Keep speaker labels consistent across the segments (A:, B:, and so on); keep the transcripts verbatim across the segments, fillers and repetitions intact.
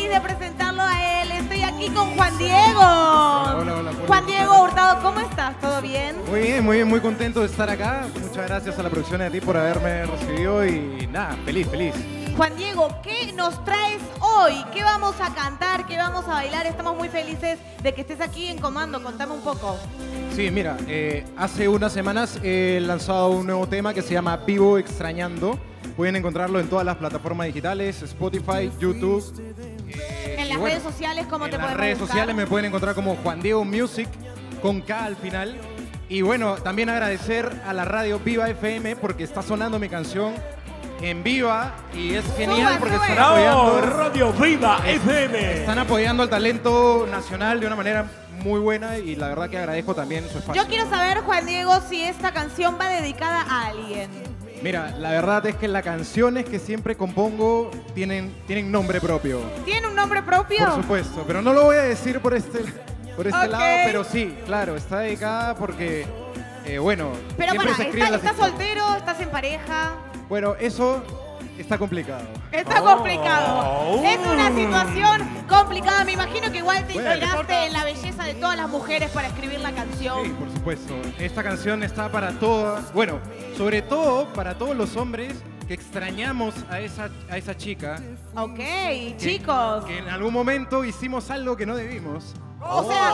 A: feliz de presentarlo a él. Estoy aquí con Juan Diego.
B: Hola, hola, hola.
A: Juan Diego Hurtado, ¿cómo estás? ¿Todo bien?
B: Muy bien, muy bien, muy contento de estar acá. Muchas gracias a la producción y a ti por haberme recibido y nada, feliz, feliz.
A: Juan Diego, ¿qué nos traes hoy? ¿Qué vamos a cantar? ¿Qué vamos a bailar? Estamos muy felices de que estés aquí en Comando. Contame un poco.
B: Sí, mira, eh, hace unas semanas he lanzado un nuevo tema que se llama Vivo Extrañando. Pueden encontrarlo en todas las plataformas digitales, Spotify, YouTube. Eh,
A: En las
B: bueno,
A: redes sociales, ¿cómo te podemos
B: En las redes
A: buscar?
B: sociales me pueden encontrar como Juan Diego Music, con K al final. Y bueno, también agradecer a la radio Viva F M porque está sonando mi canción en Viva y es genial
A: Suba,
B: porque
A: sube.
B: están apoyando,
C: Radio Viva F M.
B: están apoyando al talento nacional de una manera muy buena y la verdad que agradezco también su espacio.
A: Yo quiero saber, Juan Diego, si esta canción va dedicada a alguien.
B: Mira, la verdad es que las canciones que siempre compongo tienen, tienen nombre propio.
A: ¿Tiene un nombre propio?
B: Por supuesto, pero no lo voy a decir por este, por este
A: Ok.
B: lado, pero sí, claro, está dedicada porque, eh, bueno,
A: Pero
B: siempre
A: para,
B: se escriben
A: ¿estás,
B: las
A: ¿estás
B: historias.
A: soltero? ¿Estás en pareja?
B: Bueno, eso está complicado.
A: Está
C: Oh.
A: complicado. Es una situación complicada. Me imagino que igual te
B: Bueno.
A: inspiraste en la belleza de todas las mujeres para escribir la
B: Sí,
A: canción.
B: por supuesto. Esta canción está para todas, bueno, sobre todo para todos los hombres que extrañamos a esa, a esa chica.
A: Ok,
B: que-
A: chicos.
B: Que en algún momento hicimos algo que no debimos.
A: O sea,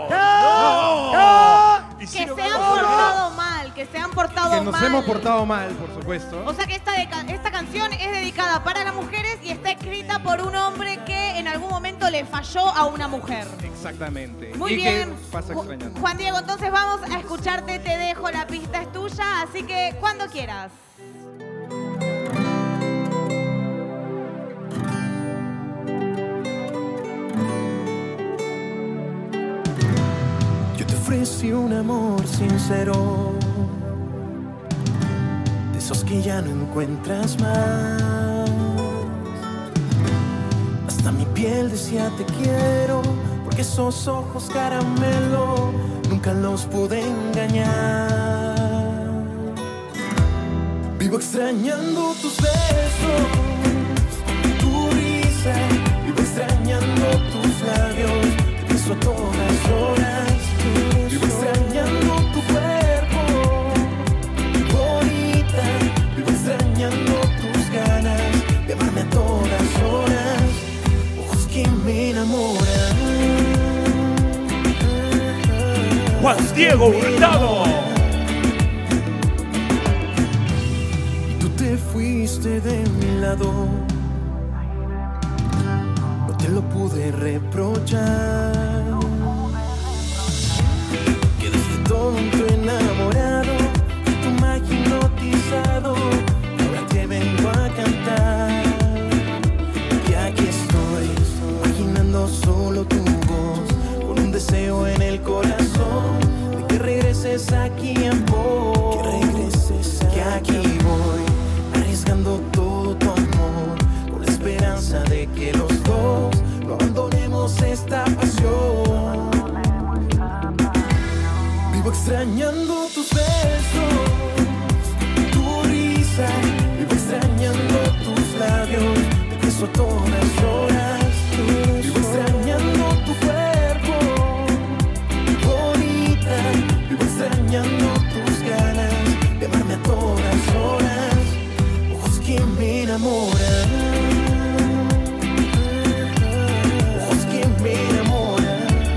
C: ¡No!
A: que
C: Hicieron
A: se han
C: algo.
A: portado mal, que se han portado
B: Que nos
A: mal.
B: hemos portado mal, por supuesto.
A: O sea que esta, deca- esta canción es dedicada para las mujeres y está escrita por un hombre que en algún momento le falló a una mujer.
B: Exactamente.
A: Muy
B: y
A: bien.
B: que pasa
A: Ju-
B: extrañando.
A: Juan Diego, entonces vamos a escucharte, te dejo, la pista es tuya, así que cuando quieras.
D: Yo te ofrecí un amor sincero, de esos que ya no encuentras más. Hasta mi piel decía te quiero, porque esos ojos caramelo nunca los pude engañar. Vivo extrañando tus besos, tu risa, vivo extrañando tus labios, te pienso a todas horas. Vivo extrañando tu cuerpo, bonita. Vivo extrañando tus ganas de amarme a todas horas. Ojos que me enamoran.
C: Juan Diego Hurtado.
D: Y tú te fuiste de mi lado. No te lo pude reprochar. Tonto enamorado, tu magia hipnotizado, ahora te vengo a cantar. Y aquí estoy, imaginando solo tu voz, con un deseo en el corazón, de que regreses aquí en voz. Que regreses aquí. Que aquí voy, arriesgando todo tu amor, con la esperanza de que los dos no abandonemos esta pasión. Vivo extrañando tus besos, tu risa. Vivo extrañando tus labios, te beso a todas horas. Vivo extrañando tu cuerpo, bonita. Vivo extrañando tus ganas de amarme a todas horas. Ojos que me enamoran, ojos que me enamoran.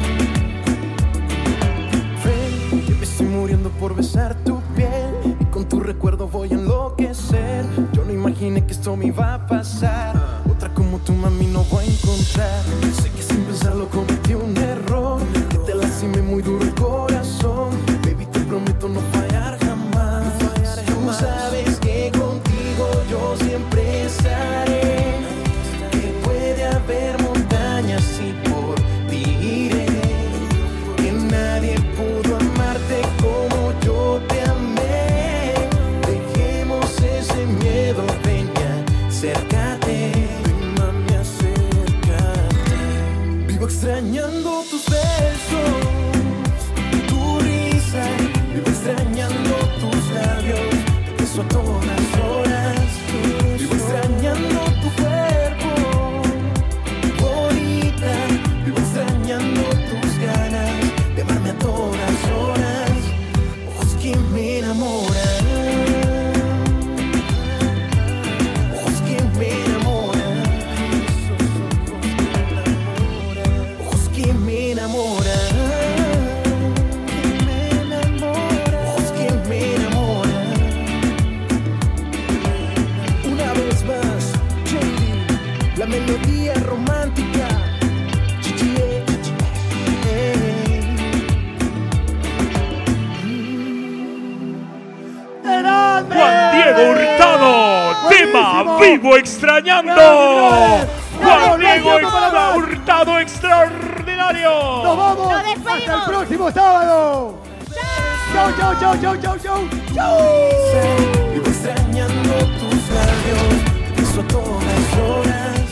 D: Muriendo por besar tu piel y con tu recuerdo voy a enloquecer. Yo no imaginé que esto me iba a pasar. Otra como tu mami no voy a encontrar. Sé que sin pensarlo cometí un error, que te lastimé muy duro el corazón. Baby, te prometo no fallar jamás. No fallar jamás. Tú sabes que contigo yo siempre estaré. Que puede haber montañas y por ti iré. Que nadie pudo amarte como yo te amé. Dejemos ese miedo, ven y acércate. Ven, mami, acércate. Vivo extrañando tus besos, tu risa. Vivo extrañando tus labios, te beso a todas horas. Vivo extrañando tu cuerpo, bonita. poesía romántica. Yeah.
C: Juan Diego Hurtado, tema
E: Buenísimo.
C: Vivo Extrañando.
E: Grande,
C: Juan
E: grande.
C: Diego
E: No hay tiempo para
C: Extra-
E: más.
C: Hurtado extraordinario.
E: Nos vamos
A: Nos despedimos.
E: hasta el próximo sábado. Chau, chau, chau, chau, chau, chau. Chau.
D: Vivo extrañando tus labios, pienso a todas horas.